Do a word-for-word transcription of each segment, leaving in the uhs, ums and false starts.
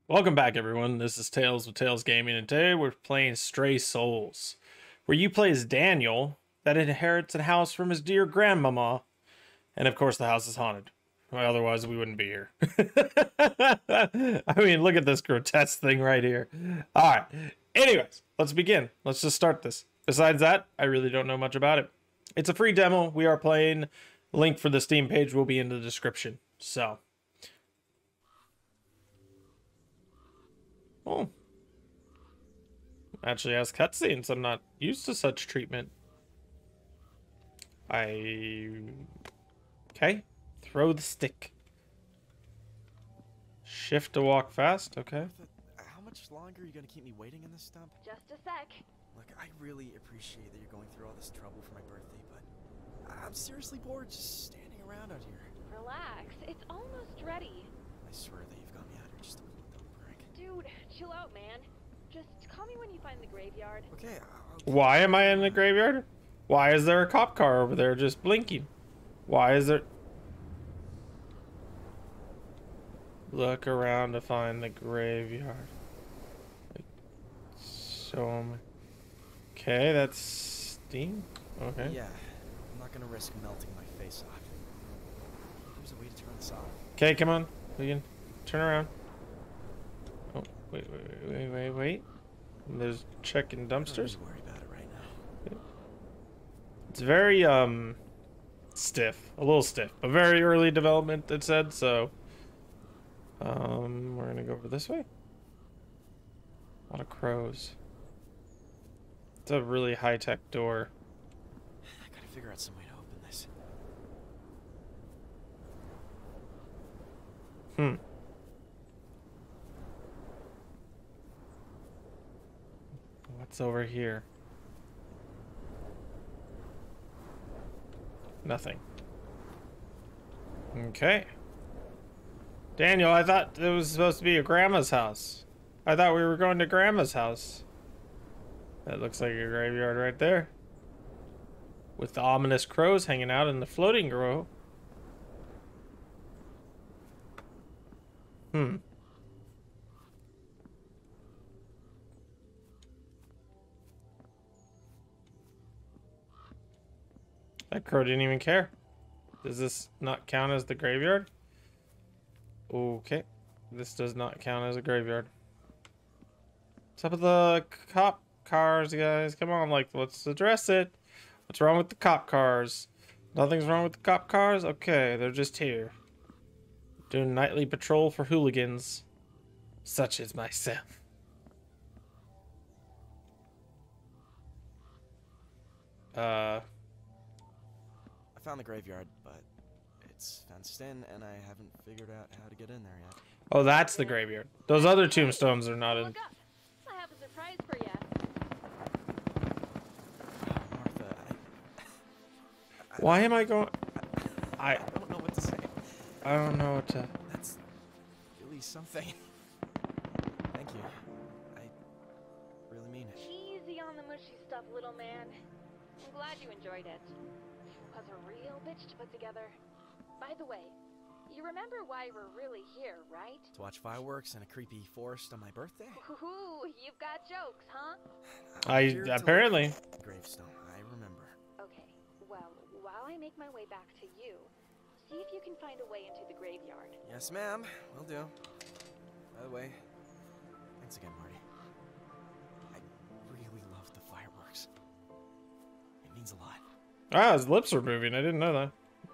Welcome back, everyone. This is Tales with Tales Gaming, and today we're playing Stray Souls, where you play as Daniel that inherits a house from his dear grandmama, and of course the house is haunted. Well, otherwise we wouldn't be here. I mean, look at this grotesque thing right here. All right. Anyways, let's begin. Let's just start this. Besides that, I really don't know much about it. It's a free demo. We are playing. Link for the Steam page will be in the description. So. Oh. Actually has cutscenes. I'm not used to such treatment. I... Okay. Throw the stick. Shift to walk fast. Okay. How much longer are you gonna keep me waiting in this stump? Just a sec. Look, I really appreciate that you're going through all this trouble for my birthday, but I'm seriously bored just standing around out here. Relax. It's almost ready. I swear that you've got me out here just to pull a dumb prank. Dude, chill out, man. Just call me when you find the graveyard. Okay, I'll... Why am I in the graveyard? Why is there a cop car over there just blinking? Why is there... Look around to find the graveyard. Show me. Okay, that's Steam. Okay. Yeah, I'm not gonna risk melting my face off. There's a way to turn this off. Okay, come on. We can turn around. Oh, wait, wait, wait, wait, wait. There's checking dumpsters. Don't really worry about it right now. It's very um stiff, a little stiff, but very early development. It said so. Um, we're gonna go over this way. A lot of crows. It's a really high-tech door. I gotta figure out some way to open this. Hmm. What's over here? Nothing. Okay. Daniel, I thought it was supposed to be a grandma's house. I thought we were going to grandma's house. That looks like a graveyard right there. With the ominous crows hanging out in the floating row. Hmm. That crow didn't even care. Does this not count as the graveyard? Okay. This does not count as a graveyard. What's up with the cop cars, guys? Come on, like, let's address it. What's wrong with the cop cars? Nothing's wrong with the cop cars? Okay, they're just here. Doing nightly patrol for hooligans. Such as myself. Uh... I found the graveyard, but it's fenced in, and I haven't figured out how to get in there yet. Oh, that's the graveyard. Those other tombstones are not in. Look up. I have a surprise for you. Martha, I... Why am I going? I... I I don't know what to say. I don't know what to. That's really something. Thank you. I really mean it. Easy on the mushy stuff, little man. I'm glad you enjoyed it. It was a real bitch to put together. By the way, you remember why we're really here, right? To watch fireworks in a creepy forest on my birthday? Ooh, you've got jokes, huh? I I'm here to apparently. look for the gravestone. I remember. Okay, well, while I make my way back to you, see if you can find a way into the graveyard. Yes, ma'am. Will do. By the way, thanks again, Marty. I really love the fireworks. It means a lot. Ah, his lips are moving. I didn't know that.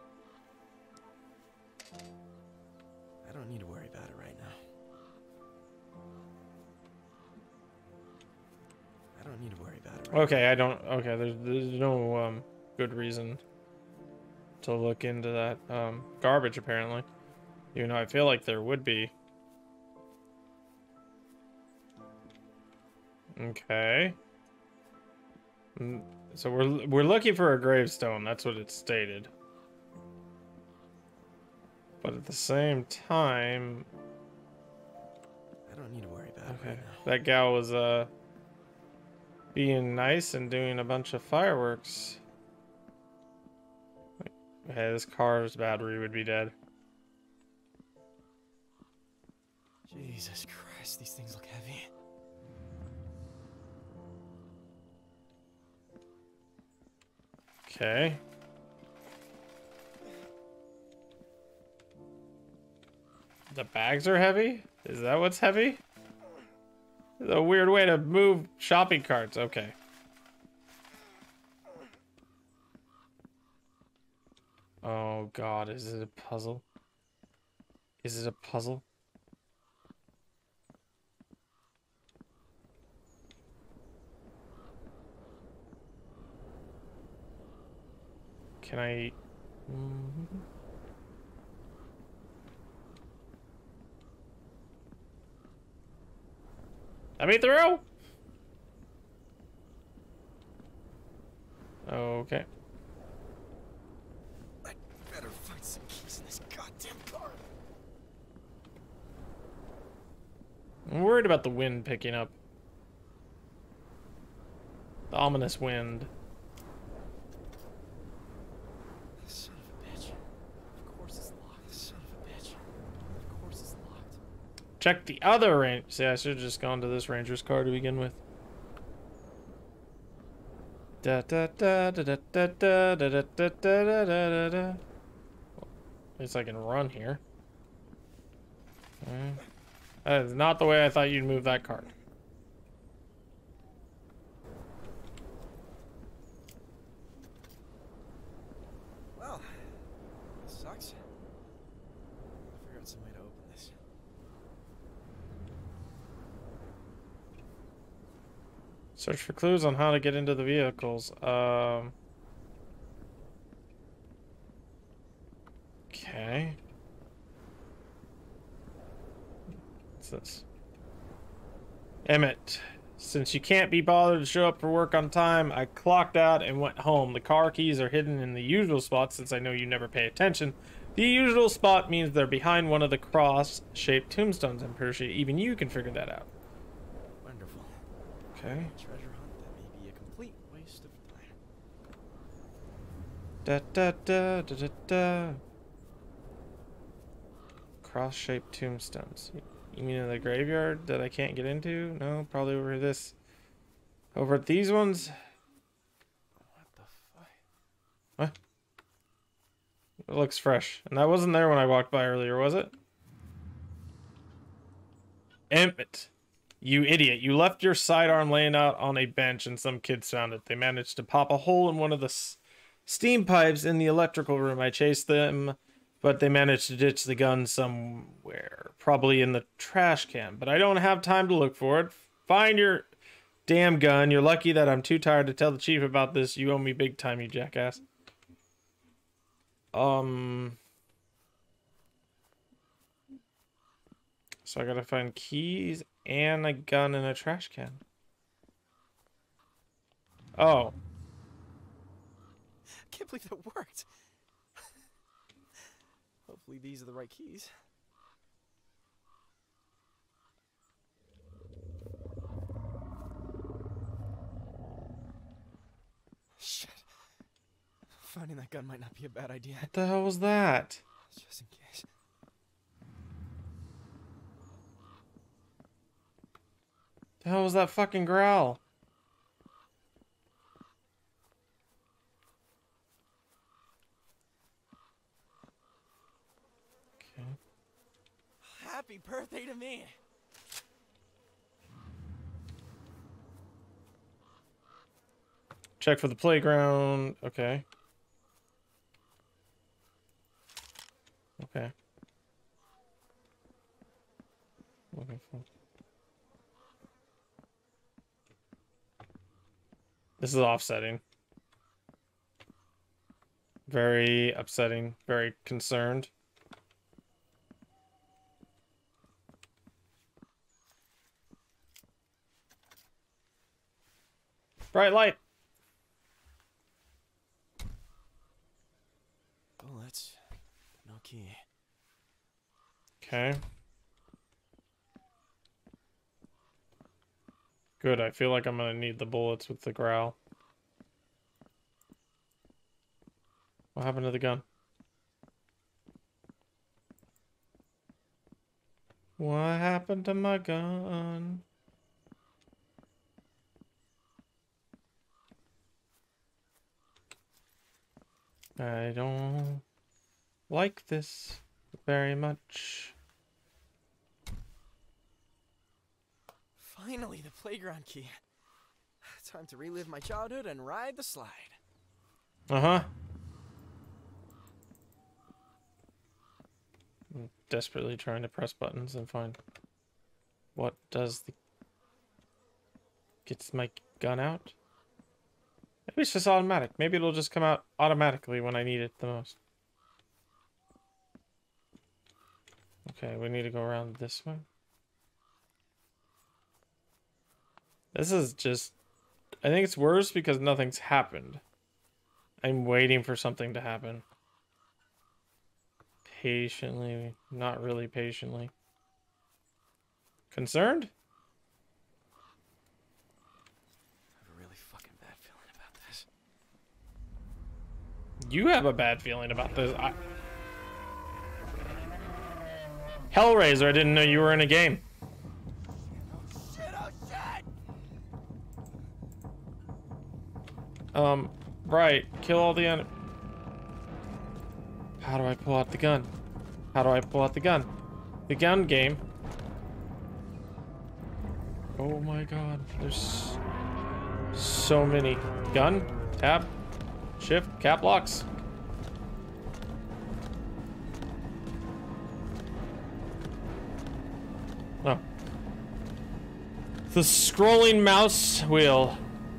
I don't need to worry about it right now. I don't need to worry about it right Okay, I don't. Okay, there's there's no um good reason to look into that um garbage apparently. Even though I feel like there would be. Okay. Mm, So we're we're looking for a gravestone. That's what it stated. But at the same time, I don't need to worry about it okay, right now. that gal was uh being nice and doing a bunch of fireworks. Okay, this car's battery would be dead. Gee, Jesus Christ, these things look heavy. Okay. The bags are heavy? Is that what's heavy? It's a weird way to move shopping carts. Okay. Oh god, is it a puzzle? Is it a puzzle? Can I... Mm-hmm. Let me through! Okay. I better find some keys in this goddamn car. I'm worried about the wind picking up. The ominous wind. Son of a bitch. Of course it's locked. Son of a bitch. Of course it's locked. Check the other range. See, I should have just gone to this ranger's car to begin with. Da da da da da da da da da da da da da. At least I can run here. Mm. That is not the way I thought you'd move that cart. Well, this sucks. I'll figure out some way to open this. Search for clues on how to get into the vehicles. Um. Okay. What's this? Emmett, since you can't be bothered to show up for work on time, I clocked out and went home. The car keys are hidden in the usual spot since I know you never pay attention. The usual spot means they're behind one of the cross-shaped tombstones. I'm pretty sure even you can figure that out. Wonderful. Okay. Treasure hunt that may be a complete waste of time. Da da da da da da. Cross-shaped tombstones. You mean in the graveyard that I can't get into? No, probably over this. Over at these ones? What the fuck? What? It looks fresh. And that wasn't there when I walked by earlier, was it? Emmett, you idiot. You left your sidearm laying out on a bench and some kids found it. They managed to pop a hole in one of the s steam pipes in the electrical room. I chased them, but they managed to ditch the gun somewhere. Probably in the trash can, but I don't have time to look for it. Find your damn gun. You're lucky that I'm too tired to tell the chief about this. You owe me big time, you jackass. Um... So I gotta find keys and a gun in a trash can. Oh. I can't believe that worked. Hopefully these are the right keys. Shit. Finding that gun might not be a bad idea. What the hell was that? Just in case. The hell was that fucking growl? Okay. Happy birthday to me! Check for the playground. Okay. Okay. Looking for. This is offsetting. Very upsetting. Very concerned. Bright light. Bullets. No key. Okay. Good, I feel like I'm gonna need the bullets with the growl. What happened to the gun? What happened happened to my gun? I don't like this very much. Finally, the playground key. Time to relive my childhood and ride the slide. Uh-huh. I'm desperately trying to press buttons and find what does the... Gets my gun out? Maybe it's just automatic. Maybe it'll just come out automatically when I need it the most. Okay, we need to go around this way. This is just... I think it's worse because nothing's happened. I'm waiting for something to happen. Patiently. Not really patiently. Concerned? I have a really fucking bad feeling about this. You have a bad feeling about this. I... Hellraiser, I didn't know you were in a game. Um, right. Kill all the en- How do I pull out the gun? How do I pull out the gun? The gun game. Oh my god. There's so many. Gun, tab, shift, cap locks. Oh. The scrolling mouse wheel.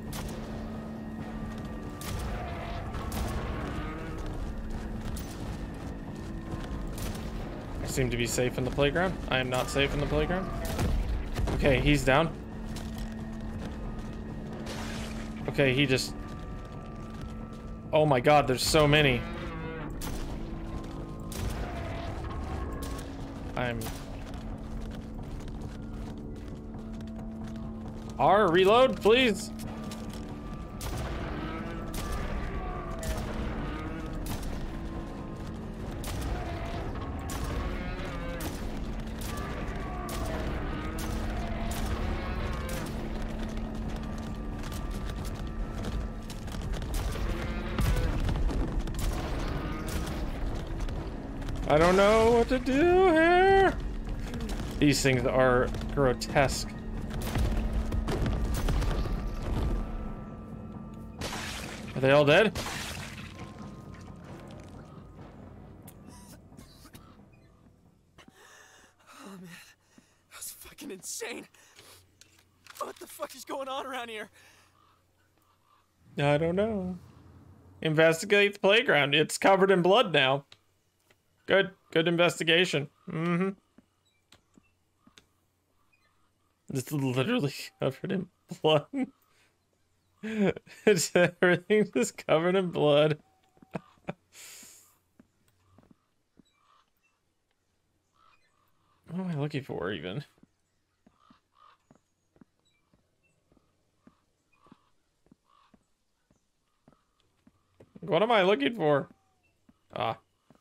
Seem to be safe in the playground. I am not safe in the playground. Okay, he's down. Okay, he just... Oh my god, there's so many. I'm... R, reload, please. I don't know what to do here. These things are grotesque. Are they all dead? Oh man, that's fucking insane. What the fuck is going on around here? I don't know. Investigate the playground. It's covered in blood now. Good, good investigation. Mm-hmm. It's literally covered in blood. It's everything just covered in blood. What am I looking for even? What am I looking for? Ah.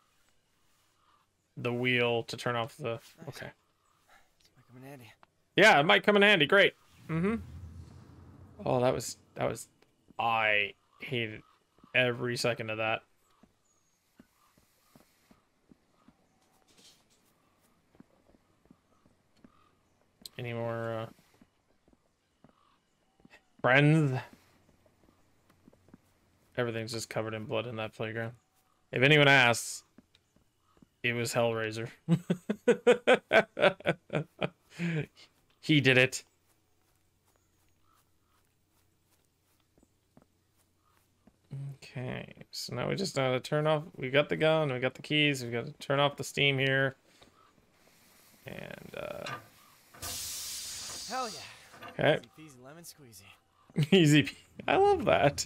The wheel to turn off the... Okay. This might come in handy. Yeah, it might come in handy. Great. Mm-hmm. Oh, that was... That was... I hated every second of that. Any more, uh... friends? Everything's just covered in blood in that playground. If anyone asks... It was Hellraiser. He did it. Okay, so now we just gotta turn off. We got the gun, we got the keys, we gotta turn off the steam here. And, uh. Hell yeah. Okay. Easy peasy lemon squeezy. Easy. I love that.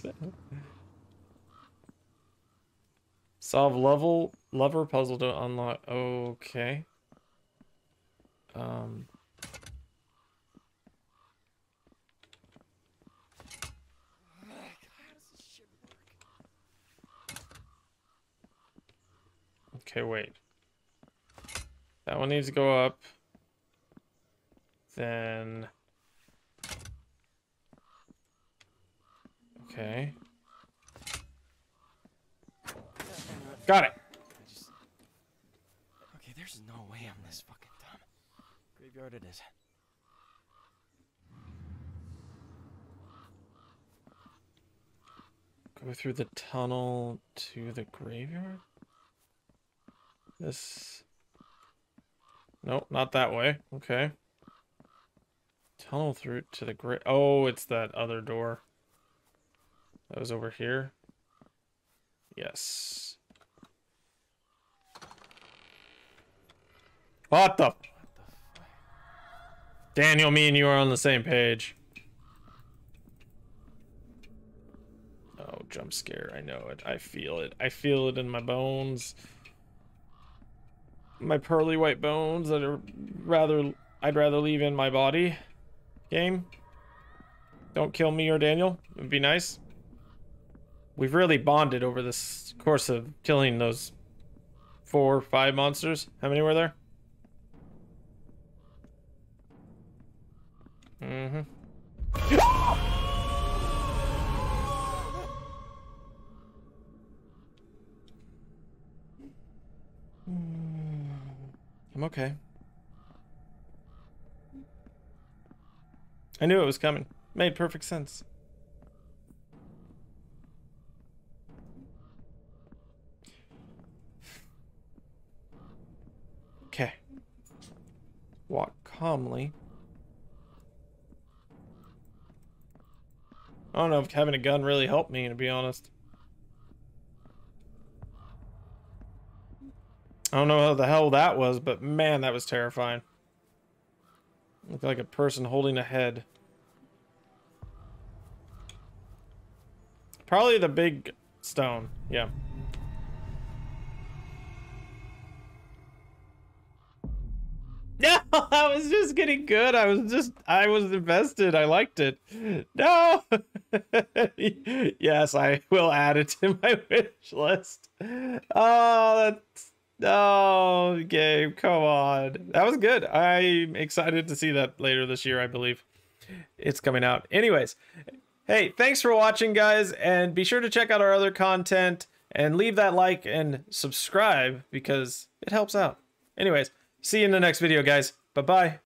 Solve level lever puzzle to unlock. Okay. Um. Okay, wait. That one needs to go up. then... Okay. Got it. I just... Okay, there's no way I'm this fucking dumb. Graveyard it is. Go through the tunnel to the graveyard? This... Nope, not that way. Okay. Tunnel through to the gra- Oh, it's that other door. That was over here. Yes. What the? What the fuck? Daniel, me and you are on the same page. Oh, jump scare. I know it. I feel it. I feel it in my bones. My pearly white bones that are rather... I'd rather leave in my body. Game. Don't kill me or Daniel. It would be nice. We've really bonded over this course of killing those four, five monsters. How many were there? Mm-hmm. I'm okay. I knew it was coming. Made perfect sense. Okay. Walk calmly. I don't know if having a gun really helped me, to be honest. I don't know how the hell that was, but man, that was terrifying. Looked like a person holding a head. Probably the big stone, yeah. No, I was just getting good. I was just, I was invested. I liked it. No. Yes, I will add it to my wish list. Oh, that's, no, game, come on. That was good. I'm excited to see that later this year, I believe. It's coming out. Anyways, hey, thanks for watching, guys, and be sure to check out our other content and leave that like and subscribe because it helps out. Anyways, see you in the next video, guys. Bye-bye.